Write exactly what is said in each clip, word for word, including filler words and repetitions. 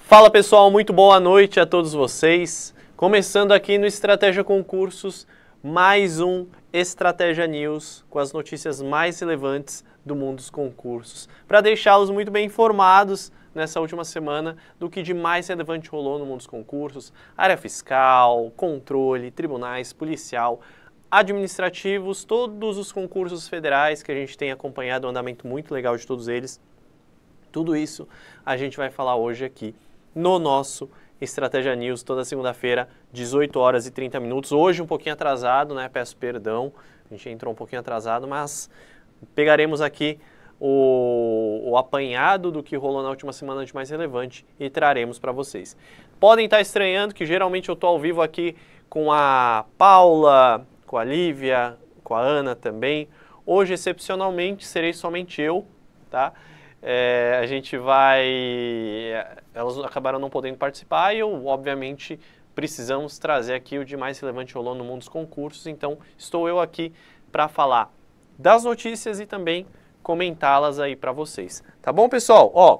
Fala pessoal, muito boa noite a todos vocês. Começando aqui no Estratégia Concursos, mais um Estratégia News com as notícias mais relevantes do mundo dos concursos, para deixá-los muito bem informados nessa última semana do que de mais relevante rolou no mundo dos concursos, área fiscal, controle, tribunais, policial, administrativos, todos os concursos federais que a gente tem acompanhado, um andamento muito legal de todos eles. Tudo isso a gente vai falar hoje aqui no nosso Estratégia News, toda segunda-feira, dezoito horas e trinta minutos. Hoje um pouquinho atrasado, né? Peço perdão, a gente entrou um pouquinho atrasado, mas pegaremos aqui o, o apanhado do que rolou na última semana de mais relevante e traremos para vocês. Podem estar estranhando que geralmente eu estou ao vivo aqui com a Paula, com a Lívia, com a Ana também. Hoje, excepcionalmente, serei somente eu, tá? É, a gente vai... Elas acabaram não podendo participar e eu, obviamente, precisamos trazer aqui o de mais relevante rolou no mundo dos concursos. Então, estou eu aqui para falar das notícias e também comentá-las aí para vocês. Tá bom, pessoal? Ó,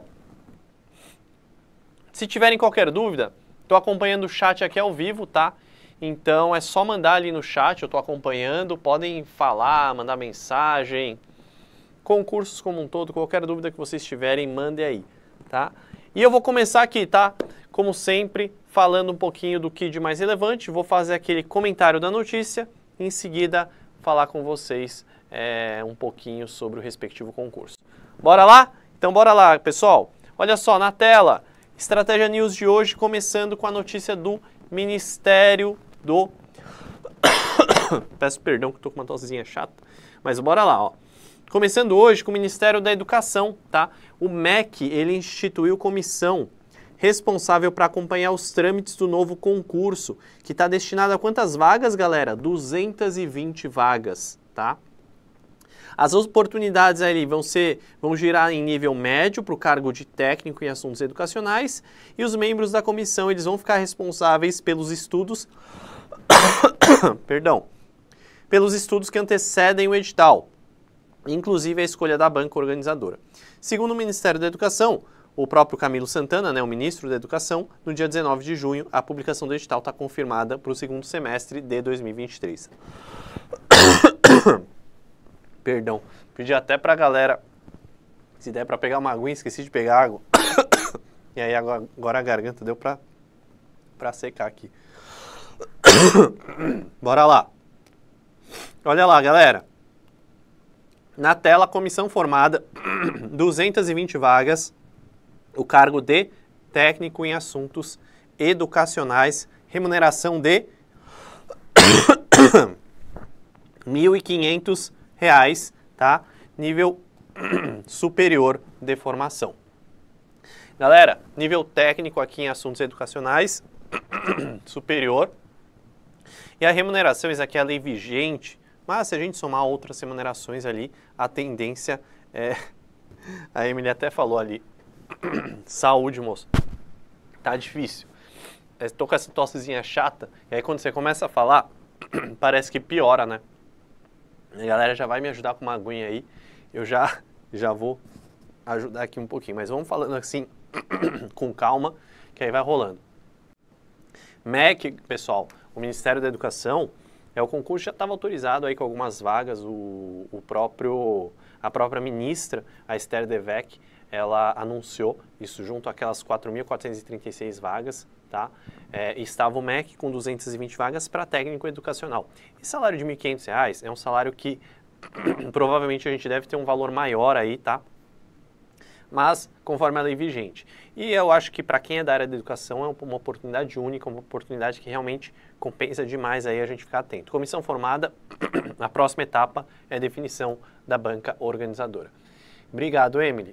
se tiverem qualquer dúvida, estou acompanhando o chat aqui ao vivo, tá? Então, é só mandar ali no chat, eu estou acompanhando. Podem falar, mandar mensagem... Concursos como um todo, qualquer dúvida que vocês tiverem, mandem aí, tá? E eu vou começar aqui, tá? Como sempre, falando um pouquinho do que de mais relevante, vou fazer aquele comentário da notícia, em seguida falar com vocês é, um pouquinho sobre o respectivo concurso. Bora lá? Então bora lá, pessoal. Olha só, na tela, Estratégia News de hoje, começando com a notícia do Ministério do... Peço perdão que estou com uma tossezinha chata, mas bora lá, ó. Começando hoje com o Ministério da Educação, tá? O M E C, ele instituiu comissão responsável para acompanhar os trâmites do novo concurso, que está destinado a quantas vagas, galera? duzentas e vinte vagas, tá? As oportunidades ali vão ser, vão girar em nível médio para o cargo de técnico em assuntos educacionais e os membros da comissão, eles vão ficar responsáveis pelos estudos, perdão, pelos estudos que antecedem o edital, inclusive a escolha da banca organizadora. Segundo o Ministério da Educação, o próprio Camilo Santana, né, o ministro da Educação, no dia dezenove de junho, a publicação do edital está confirmada para o segundo semestre de dois mil e vinte e três. Perdão, pedi até para a galera, se der para pegar uma aguinha, esqueci de pegar água. E aí agora, agora a garganta deu para para secar aqui. Bora lá. Olha lá, galera. Na tela, comissão formada, duzentas e vinte vagas, o cargo de técnico em assuntos educacionais, remuneração de mil e quinhentos reais, tá? Nível superior de formação. Galera, nível técnico aqui em assuntos educacionais, superior. E a remuneração, isso aqui é a lei vigente, mas se a gente somar outras remunerações ali, a tendência é... A Emily até falou ali. Saúde, moço. Tá difícil. Estou com essa tossezinha chata, e aí quando você começa a falar, parece que piora, né? A galera já vai me ajudar com uma aguinha aí. Eu já, já vou ajudar aqui um pouquinho. Mas vamos falando assim, com calma, que aí vai rolando. M E C, pessoal, o Ministério da Educação... É, o concurso já estava autorizado aí com algumas vagas, o, o próprio, a própria ministra, a Esther Devec, ela anunciou isso junto àquelas quatro mil quatrocentas e trinta e seis vagas, tá? É, estava o M E C com duzentas e vinte vagas para técnico educacional. Esse salário de mil e quinhentos reais é um salário que provavelmente a gente deve ter um valor maior aí, tá? Mas conforme a lei vigente. E eu acho que para quem é da área da educação é uma oportunidade única, uma oportunidade que realmente compensa demais aí a gente ficar atento. Comissão formada, a próxima etapa é a definição da banca organizadora. Obrigado, Emily.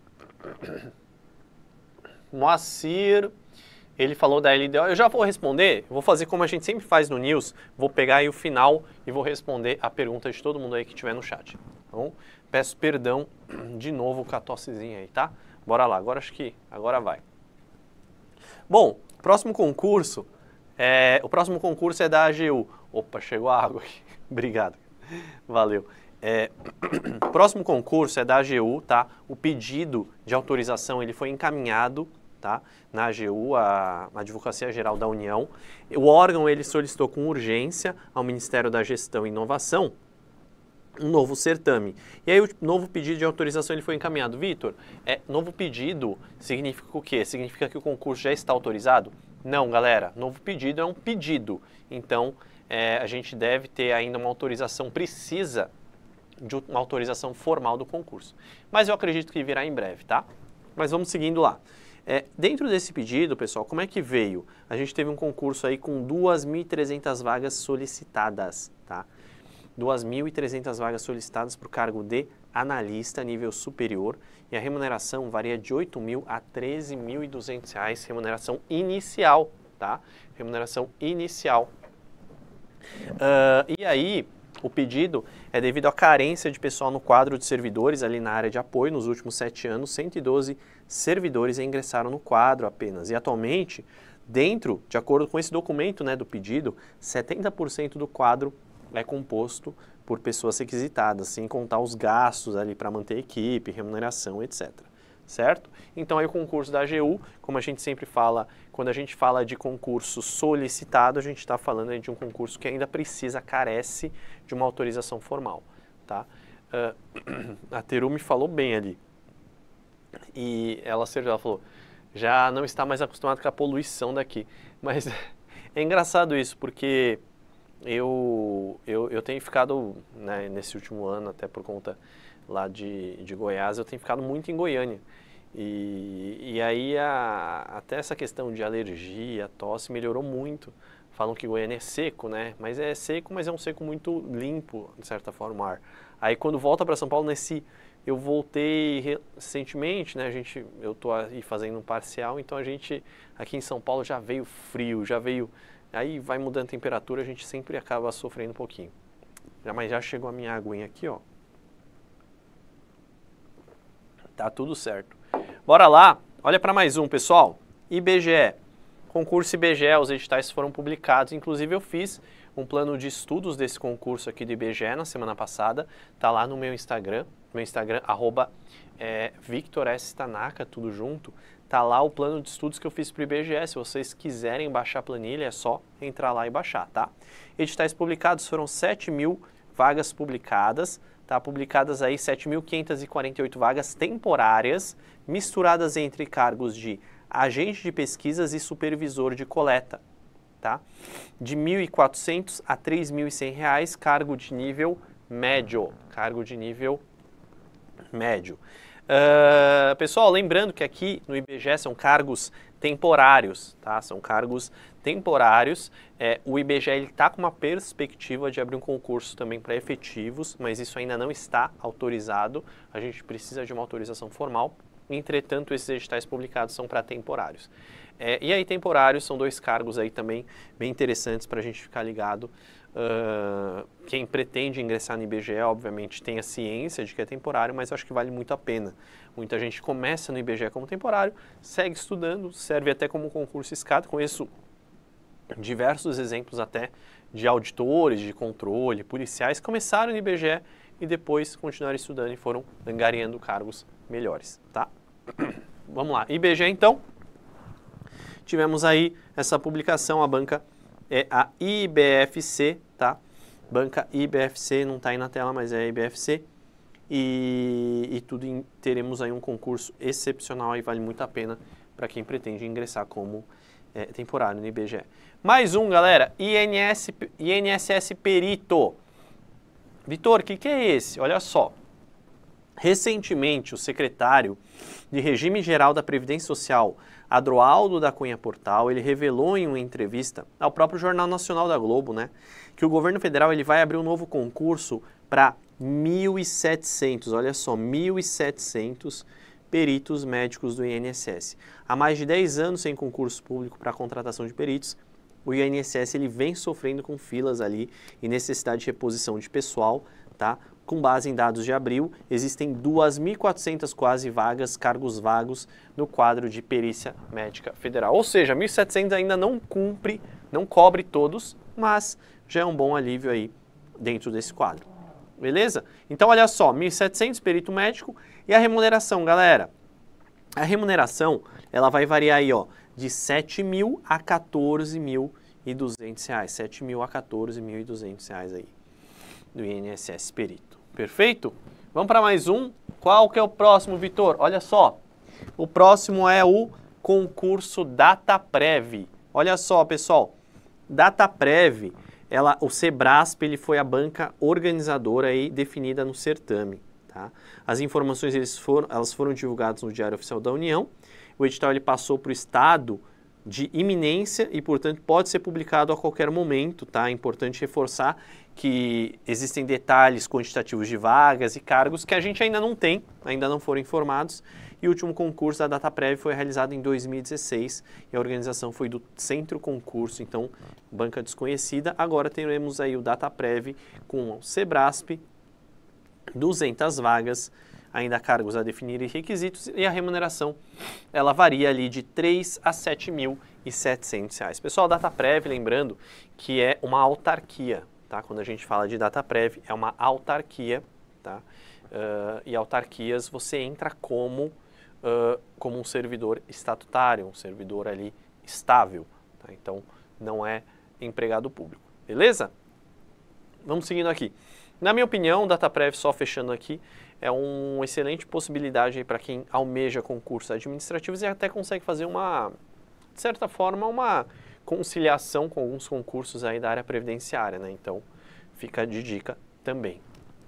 Moacir, ele falou da L D O. Eu já vou responder, vou fazer como a gente sempre faz no News, vou pegar aí o final e vou responder a pergunta de todo mundo aí que estiver no chat. Tá bom? Peço perdão de novo com a tossezinha aí, tá? Bora lá, agora acho que agora vai. Bom, próximo concurso, é, o próximo concurso é da A G U. Opa, chegou a água aqui. Obrigado, valeu. É, próximo concurso é da A G U, tá? O pedido de autorização ele foi encaminhado tá? Na A G U, a Advocacia Geral da União. O órgão ele solicitou com urgência ao Ministério da Gestão e Inovação um novo certame. E aí o novo pedido de autorização ele foi encaminhado. Vitor, é, novo pedido significa o quê? Significa que o concurso já está autorizado? Não, galera. Novo pedido é um pedido. Então, é, a gente deve ter ainda uma autorização precisa de uma autorização formal do concurso. Mas eu acredito que virá em breve, tá? Mas vamos seguindo lá. É, dentro desse pedido, pessoal, como é que veio? A gente teve um concurso aí com duas mil e trezentas vagas solicitadas, tá? duas mil e trezentas vagas solicitadas para o cargo de analista nível superior e a remuneração varia de oito mil a treze mil e duzentos reais, remuneração inicial, tá? Remuneração inicial. Uh, e aí, o pedido é devido à carência de pessoal no quadro de servidores ali na área de apoio. Nos últimos sete anos, cento e doze servidores ingressaram no quadro apenas. E atualmente, dentro, de acordo com esse documento, né, do pedido, setenta por cento do quadro é composto por pessoas requisitadas, sem contar os gastos ali para manter a equipe, remuneração, etcétera. Certo? Então aí o concurso da A G U, como a gente sempre fala, quando a gente fala de concurso solicitado, a gente está falando aí de um concurso que ainda precisa, carece de uma autorização formal, tá? Uh, a Teru me falou bem ali, e ela, ela falou, já não está mais acostumado com a poluição daqui, mas é engraçado isso, porque eu, eu, eu tenho ficado, né, nesse último ano, até por conta lá de, de Goiás, eu tenho ficado muito em Goiânia. E, e aí a, até essa questão de alergia, tosse melhorou muito. Falam que Goiânia é seco, né? Mas é seco, mas é um seco muito limpo, de certa forma, o ar. Aí quando volta para São Paulo, nesse, eu voltei recentemente, né? A gente, eu tô aí fazendo um parcial, então a gente aqui em São Paulo já veio frio, já veio... Aí vai mudando a temperatura, a gente sempre acaba sofrendo um pouquinho. Já, mas já chegou a minha aguinha aqui, ó. Tá tudo certo. Bora lá, olha para mais um, pessoal. I B G E, concurso I B G E, os editais foram publicados. Inclusive eu fiz um plano de estudos desse concurso aqui do I B G E na semana passada. Tá lá no meu Instagram, meu Instagram, arroba é, Victor S. Tanaka, tudo junto. Tá lá o plano de estudos que eu fiz para o I B G E. Se vocês quiserem baixar a planilha, é só entrar lá e baixar, tá? Editais publicados foram sete mil vagas publicadas. Tá, publicadas aí sete mil quinhentas e quarenta e oito vagas temporárias, misturadas entre cargos de agente de pesquisas e supervisor de coleta, tá? De mil e quatrocentos a três mil e cem reais, cargo de nível médio, cargo de nível médio. Uh, pessoal, lembrando que aqui no I B G E são cargos temporários, tá? São cargos temporários. É, o I B G E está com uma perspectiva de abrir um concurso também para efetivos, mas isso ainda não está autorizado. A gente precisa de uma autorização formal. Entretanto, esses editais publicados são para temporários. É, e aí, temporários são dois cargos aí também bem interessantes para a gente ficar ligado. Uh, quem pretende ingressar no I B G E, obviamente, tem a ciência de que é temporário, mas eu acho que vale muito a pena. Muita gente começa no I B G E como temporário, segue estudando, serve até como concurso escada. Conheço diversos exemplos até de auditores, de controle, policiais que começaram no I B G E e depois continuaram estudando e foram angariando cargos melhores, tá? Vamos lá, I B G E então, tivemos aí essa publicação, a banca é a I B F C, tá? Banca I B F C, não está aí na tela, mas é a I B F C. E, e tudo em, teremos aí um concurso excepcional e vale muito a pena para quem pretende ingressar como é, temporário no I B G E. Mais um, galera, I N S, I N S S Perito. Vitor, o que, que é esse? Olha só. Recentemente, o secretário de Regime Geral da Previdência Social, Adroaldo da Cunha Portal, ele revelou em uma entrevista ao próprio Jornal Nacional da Globo, né, que o governo federal ele vai abrir um novo concurso para mil e setecentos, olha só, mil e setecentos peritos médicos do I N S S. Há mais de dez anos sem concurso público para a contratação de peritos, o I N S S ele vem sofrendo com filas ali e necessidade de reposição de pessoal, tá? Com base em dados de abril, existem duas mil e quatrocentas quase vagas, cargos vagos no quadro de perícia médica federal. Ou seja, mil e setecentos ainda não cumpre, não cobre todos, mas já é um bom alívio aí dentro desse quadro. Beleza? Então, olha só, mil e setecentos perito médico e a remuneração, galera. A remuneração, ela vai variar aí, ó, de sete mil a quatorze mil e duzentos reais. sete mil a quatorze mil e duzentos reais aí do I N S S Perito. Perfeito? Vamos para mais um. Qual que é o próximo, Vitor? Olha só. O próximo é o concurso DataPrev. Olha só, pessoal. DataPrev, ela, o Sebrasp, ele foi a banca organizadora aí definida no certame. Tá? As informações eles foram, elas foram divulgadas no Diário Oficial da União. O edital ele passou para o estado de iminência e, portanto, pode ser publicado a qualquer momento. Tá? É importante reforçar que existem detalhes quantitativos de vagas e cargos que a gente ainda não tem, ainda não foram informados. E o último concurso da DataPrev foi realizado em dois mil e dezesseis e a organização foi do Centro Concurso, então, banca desconhecida. Agora teremos aí o DataPrev com o Sebrasp, duzentas vagas, ainda cargos a definir e requisitos, e a remuneração, ela varia ali de três a sete mil e setecentos reais. Pessoal, DataPrev, lembrando que é uma autarquia, tá? Quando a gente fala de DataPrev, é uma autarquia, tá? Uh, e autarquias você entra como, uh, como um servidor estatutário, um servidor ali estável, tá? Então, não é empregado público, beleza? Vamos seguindo aqui. Na minha opinião, o DataPrev, só fechando aqui, é uma excelente possibilidade para quem almeja concursos administrativos e até consegue fazer uma, de certa forma, uma conciliação com alguns concursos aí da área previdenciária, né? Então, fica de dica também.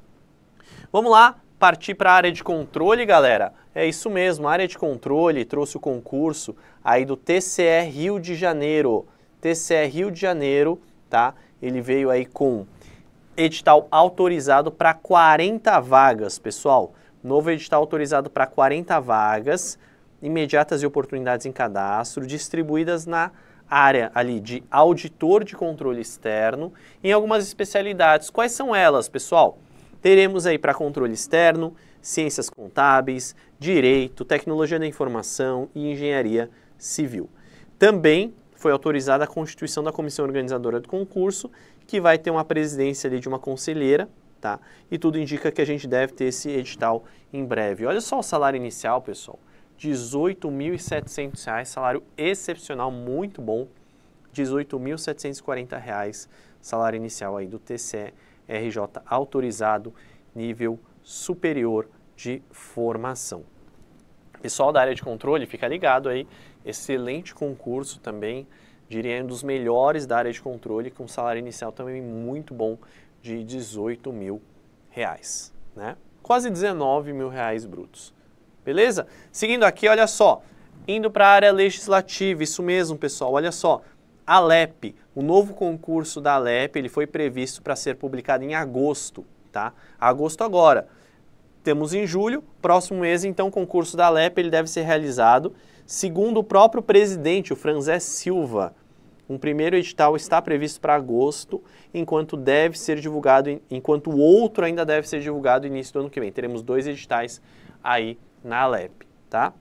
Vamos lá, partir para a área de controle, galera. É isso mesmo, a área de controle trouxe o concurso aí do T C E Rio de Janeiro. T C E Rio de Janeiro, tá? Ele veio aí com edital autorizado para quarenta vagas, pessoal. Novo edital autorizado para quarenta vagas, imediatas e oportunidades em cadastro, distribuídas na área ali de auditor de controle externo, em algumas especialidades. Quais são elas, pessoal? Teremos aí para controle externo, ciências contábeis, direito, tecnologia da informação e engenharia civil. Também foi autorizada a constituição da comissão organizadora do concurso, que vai ter uma presidência ali de uma conselheira, tá? E tudo indica que a gente deve ter esse edital em breve. Olha só o salário inicial, pessoal, dezoito mil e setecentos reais, salário excepcional, muito bom, dezoito mil setecentos e quarenta reais, salário inicial aí do T C E R J autorizado, nível superior de formação. Pessoal da área de controle, fica ligado aí, excelente concurso também, diria um dos melhores da área de controle, com salário inicial também muito bom, de dezoito mil reais, né? Quase dezenove mil reais brutos. Beleza? Seguindo aqui, olha só, indo para a área legislativa, isso mesmo, pessoal, olha só, a Alep, o novo concurso da Alep, ele foi previsto para ser publicado em agosto, tá? Agosto agora. Temos em julho, próximo mês, então, o concurso da Alep, ele deve ser realizado. Segundo o próprio presidente, o Franzé Silva, um primeiro edital está previsto para agosto, enquanto deve ser divulgado, enquanto o outro ainda deve ser divulgado no início do ano que vem. Teremos dois editais aí na Alep, tá?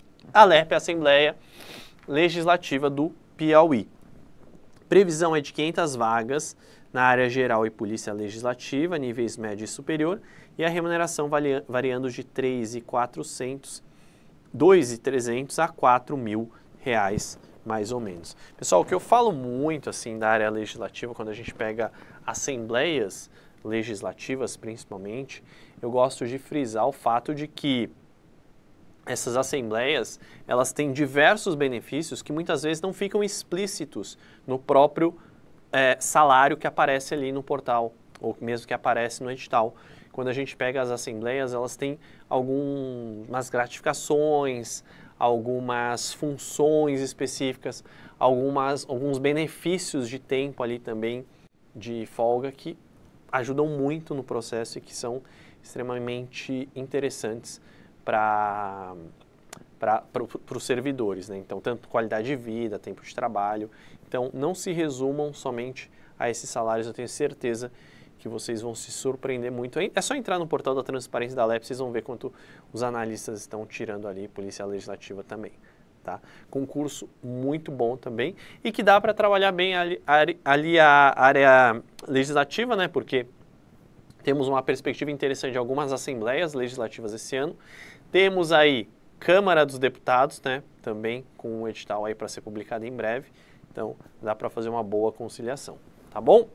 A Alep é a Assembleia Legislativa do Piauí. Previsão é de quinhentas vagas na área geral e polícia legislativa, níveis médio e superior, e a remuneração variando de três mil e quatrocentos, dois mil e trezentos a quatro mil reais, mais ou menos. Pessoal, o que eu falo muito assim da área legislativa, quando a gente pega assembleias legislativas principalmente, eu gosto de frisar o fato de que essas assembleias, elas têm diversos benefícios que muitas vezes não ficam explícitos no próprio é, salário que aparece ali no portal, ou mesmo que aparece no edital. Quando a gente pega as assembleias, elas têm algumas gratificações, algumas funções específicas, algumas, alguns benefícios de tempo ali também, de folga, que ajudam muito no processo e que são extremamente interessantes para os servidores, né? Então, tanto qualidade de vida, tempo de trabalho. Então, não se resumam somente a esses salários, eu tenho certeza que vocês vão se surpreender muito. É só entrar no portal da Transparência da Alep, vocês vão ver quanto os analistas estão tirando ali, Polícia Legislativa também, tá? Concurso muito bom também e que dá para trabalhar bem ali, ali a área legislativa, né? Porque temos uma perspectiva interessante de algumas assembleias legislativas esse ano. Temos aí Câmara dos Deputados, né, também com um edital aí para ser publicado em breve. Então, dá para fazer uma boa conciliação, tá bom?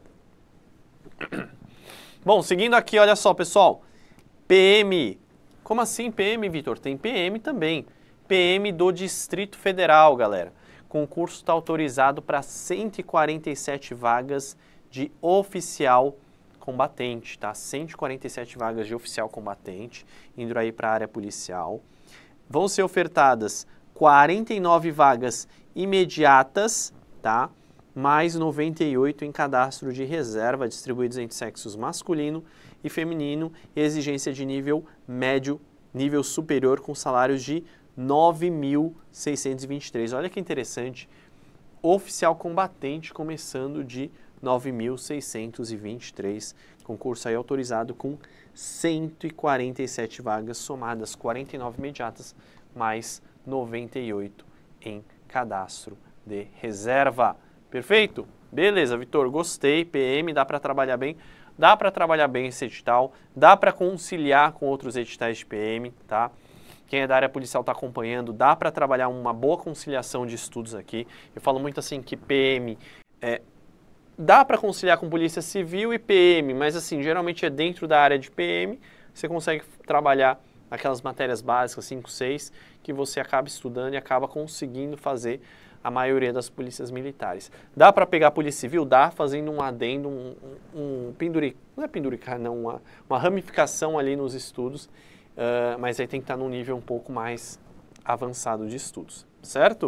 Bom, seguindo aqui, olha só, pessoal. P M. Como assim P M, Vitor? Tem P M também. P M do Distrito Federal, galera. Concurso está autorizado para cento e quarenta e sete vagas de oficial combatente, tá? cento e quarenta e sete vagas de oficial combatente, indo aí para a área policial. Vão ser ofertadas quarenta e nove vagas imediatas, tá? Mais noventa e oito em cadastro de reserva, distribuídos entre sexos masculino e feminino, e exigência de nível médio, nível superior, com salários de nove mil seiscentos e vinte e três. Olha que interessante, oficial combatente começando de nove mil seiscentos e vinte e três, concurso aí autorizado com cento e quarenta e sete vagas, somadas quarenta e nove imediatas, mais noventa e oito em cadastro de reserva. Perfeito? Beleza, Vitor, gostei, P M, dá para trabalhar bem, dá para trabalhar bem esse edital, dá para conciliar com outros editais de P M, tá? Quem é da área policial está acompanhando, dá para trabalhar uma boa conciliação de estudos aqui. Eu falo muito assim que P M é, dá para conciliar com polícia civil e P M, mas assim, geralmente é dentro da área de P M, você consegue trabalhar aquelas matérias básicas, cinco, seis, que você acaba estudando e acaba conseguindo fazer a maioria das polícias militares. Dá para pegar a polícia civil? Dá, fazendo um adendo, um, um, um penduric, não é penduricar, não, uma, uma ramificação ali nos estudos, uh, mas aí tem que estar num nível um pouco mais avançado de estudos, certo?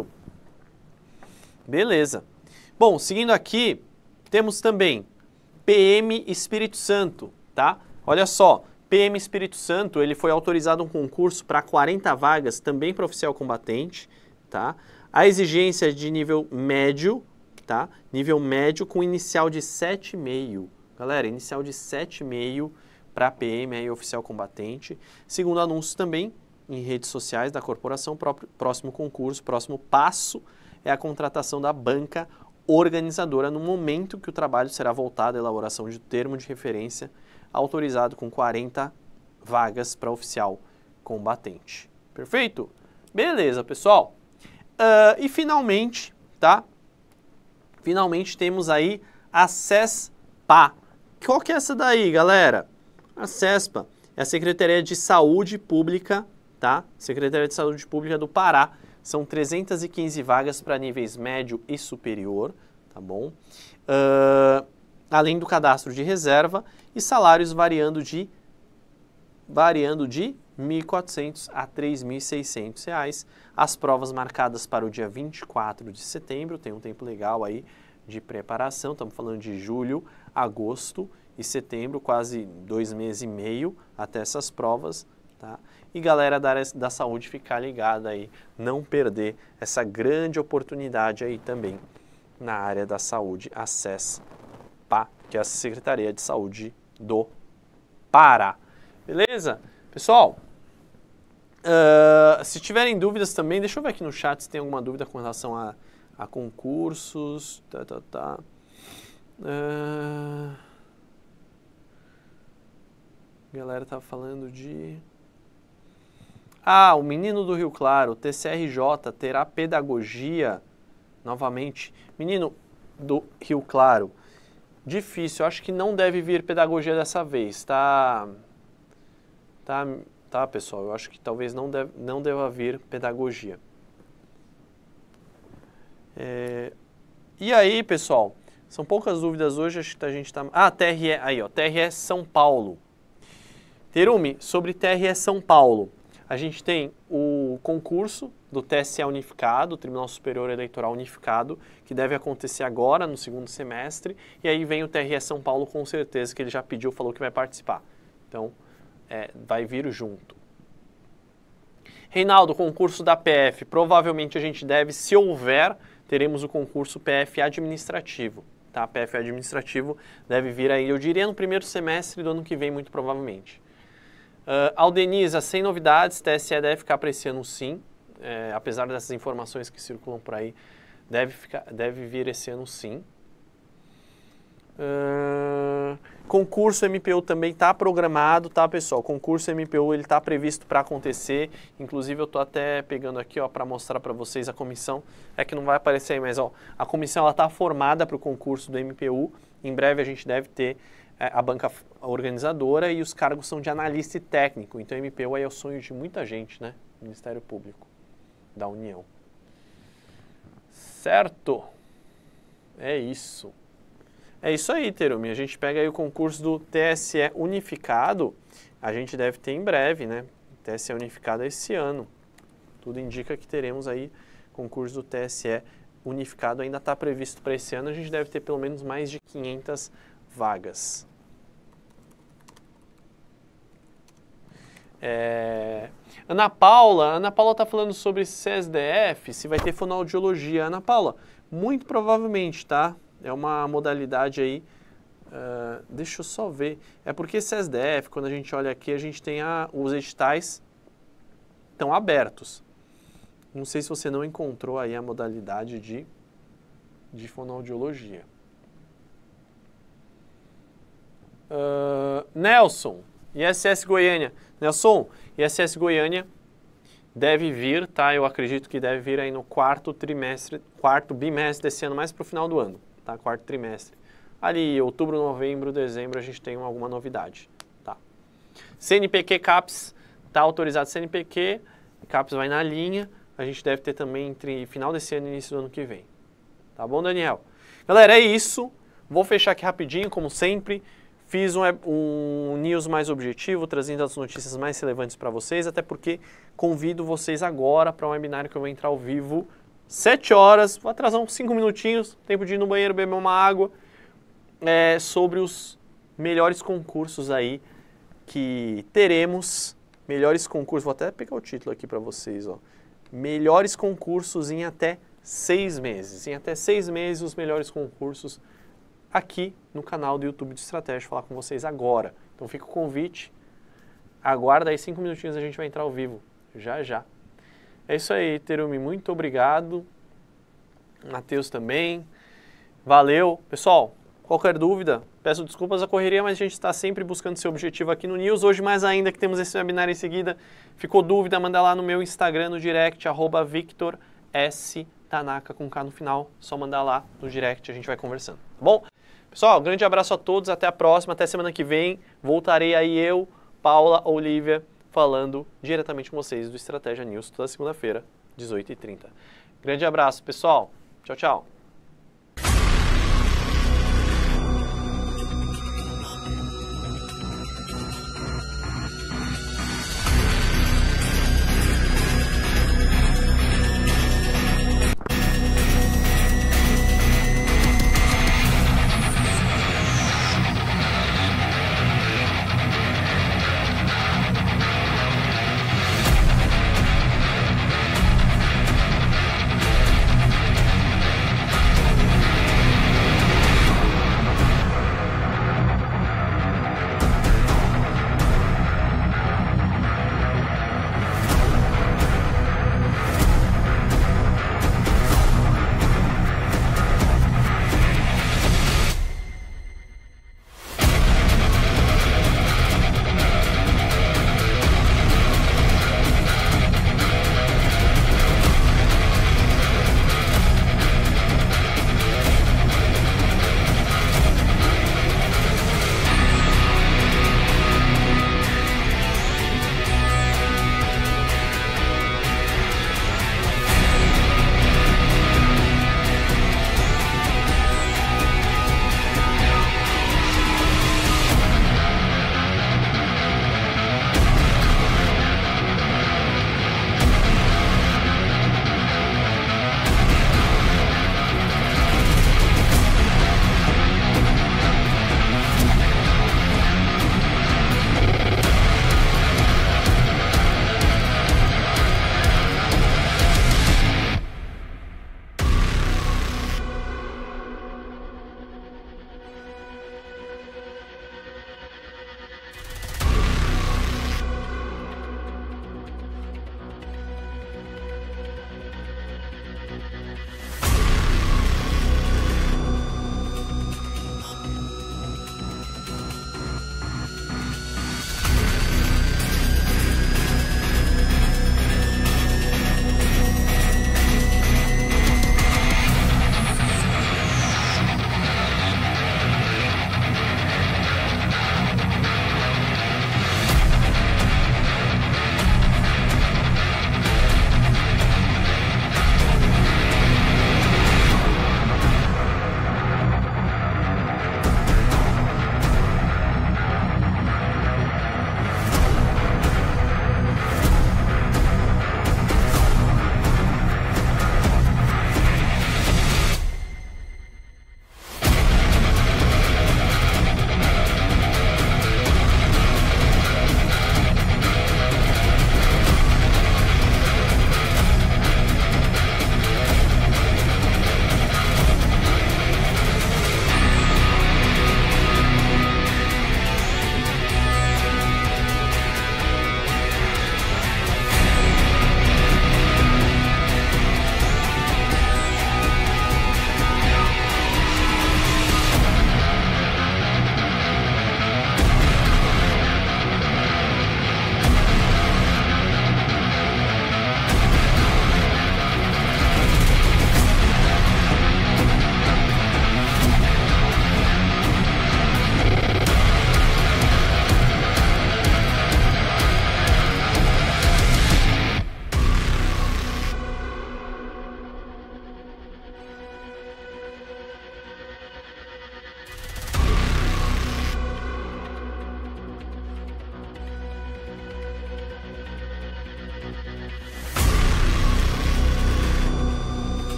Beleza. Bom, seguindo aqui, temos também P M Espírito Santo, tá? Olha só, P M Espírito Santo, ele foi autorizado um concurso para quarenta vagas, também para oficial combatente, tá? A exigência de nível médio, tá? Nível médio com inicial de sete vírgula cinco. Galera, inicial de sete vírgula cinco para P M aí, oficial combatente. Segundo anúncio também em redes sociais da corporação, próprio, próximo concurso, próximo passo é a contratação da banca organizadora no momento que o trabalho será voltado à elaboração de termo de referência autorizado com quarenta vagas para oficial combatente. Perfeito? Beleza, pessoal. Uh, e finalmente, tá? Finalmente temos aí a CESPA. Qual que é essa daí, galera? A CESPA é a Secretaria de Saúde Pública, tá? Secretaria de Saúde Pública do Pará. São trezentas e quinze vagas para níveis médio e superior, tá bom? Uh, além do cadastro de reserva e salários variando de, variando de mil e quatrocentos a três mil e seiscentos reais. As provas marcadas para o dia vinte e quatro de setembro, tem um tempo legal aí de preparação, estamos falando de julho, agosto e setembro, quase dois meses e meio até essas provas, tá? E galera da área da saúde, ficar ligada aí, não perder essa grande oportunidade aí também na área da saúde, a CESPA, que é a Secretaria de Saúde do Pará. Beleza? Pessoal, uh, se tiverem dúvidas também, deixa eu ver aqui no chat se tem alguma dúvida com relação a, a concursos. Tá, tá, tá. Uh, a galera tá falando de... Ah, o menino do Rio Claro, T C R J, terá pedagogia novamente. Menino do Rio Claro, difícil, acho que não deve vir pedagogia dessa vez, tá? Tá, tá, pessoal, eu acho que talvez não, deve, não deva vir pedagogia. É, e aí, pessoal, são poucas dúvidas hoje, acho que a gente tá... Ah, T R E, aí ó, T R E São Paulo. Terumi, sobre T R E São Paulo, a gente tem o concurso do T S E unificado, Tribunal Superior Eleitoral Unificado, que deve acontecer agora, no segundo semestre, e aí vem o T R E São Paulo com certeza, que ele já pediu, falou que vai participar. Então, é, vai vir junto. Reinaldo, concurso da P F, provavelmente a gente deve, se houver, teremos o concurso P F administrativo. Tá? P F administrativo deve vir aí, eu diria, no primeiro semestre do ano que vem, muito provavelmente. Uh, Aldenisa, sem novidades, T S E deve ficar para esse ano sim, é, apesar dessas informações que circulam por aí, deve, ficar, deve vir esse ano sim. Uh, concurso M P U também está programado, tá, pessoal? Concurso M P U ele está previsto para acontecer. Inclusive eu estou até pegando aqui, ó, para mostrar para vocês a comissão. É que não vai aparecer aí, mas ó, a comissão ela está formada para o concurso do M P U. Em breve a gente deve ter é, a banca organizadora e os cargos são de analista e técnico. Então M P U aí é o sonho de muita gente, né? Ministério Público da União. Certo? É isso. É isso aí, Terumi. A gente pega aí o concurso do T S E unificado, a gente deve ter em breve, né? T S E unificado esse ano. Tudo indica que teremos aí concurso do T S E unificado, ainda está previsto para esse ano, a gente deve ter pelo menos mais de quinhentas vagas. É... Ana Paula, Ana Paula está falando sobre C E S D F, se vai ter fonoaudiologia. Ana Paula, muito provavelmente, tá? É uma modalidade aí, uh, deixa eu só ver, é porque C E S D F, quando a gente olha aqui, a gente tem a, os editais estão abertos. Não sei se você não encontrou aí a modalidade de, de fonoaudiologia. Uh, Nelson, I S S Goiânia. Nelson, I S S Goiânia deve vir, tá? Eu acredito que deve vir aí no quarto trimestre, quarto bimestre desse ano, mais para o final do ano. Tá? Quarto trimestre. Ali, outubro, novembro, dezembro, a gente tem alguma novidade. Tá? C N P Q CAPES, está autorizado C N P Q, CAPES vai na linha, a gente deve ter também entre final desse ano e início do ano que vem. Tá bom, Daniel? Galera, é isso. Vou fechar aqui rapidinho, como sempre. Fiz um, um news mais objetivo, trazendo as notícias mais relevantes para vocês, até porque convido vocês agora para um webinário que eu vou entrar ao vivo sete horas, vou atrasar uns cinco minutinhos, tempo de ir no banheiro, beber uma água, é, sobre os melhores concursos aí que teremos, melhores concursos, vou até pegar o título aqui para vocês, ó, melhores concursos em até seis meses, em até seis meses os melhores concursos aqui no canal do YouTube de Estratégia, falar com vocês agora. Então fica o convite, aguarda aí cinco minutinhos, a gente vai entrar ao vivo, já já. É isso aí, Terumi, muito obrigado. Matheus também. Valeu. Pessoal, qualquer dúvida, peço desculpas a correria, mas a gente está sempre buscando seu objetivo aqui no News. Hoje, mais ainda, que temos esse webinar em seguida. Ficou dúvida, manda lá no meu Instagram, no direct, arroba Victor S. Tanaka, com K no final. Só mandar lá no direct, a gente vai conversando. Tá bom? Pessoal, grande abraço a todos, até a próxima, até semana que vem. Voltarei aí eu, Paula, Olivia, falando diretamente com vocês do Estratégia News, toda segunda-feira, dezoito e trinta. Grande abraço, pessoal. Tchau, tchau.